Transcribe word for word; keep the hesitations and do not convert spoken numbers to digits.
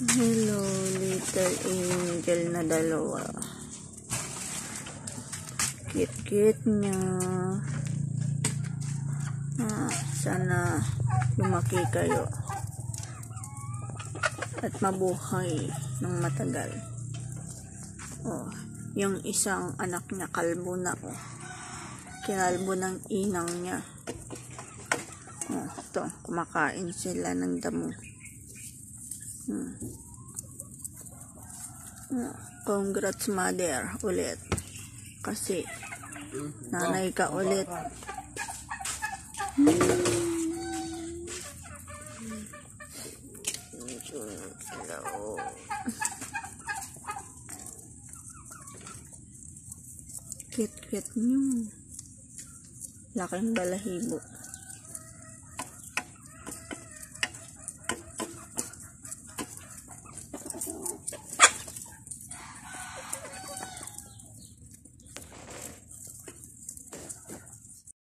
Hello, little angel na dalawa. Cute-cute niya. Ah, sana lumaki kayo at mabuhay ng matagal. Oh, yung isang anak niya kalbo na, oh. Kinalbo ng inang niya. Oh, ito, kumakain sila ng damo. Hmm. Oh, congrats mother ulit. Kasi nanay ka ulit. Hmm. Hello. Cute-cute nyo. Laking balahibo.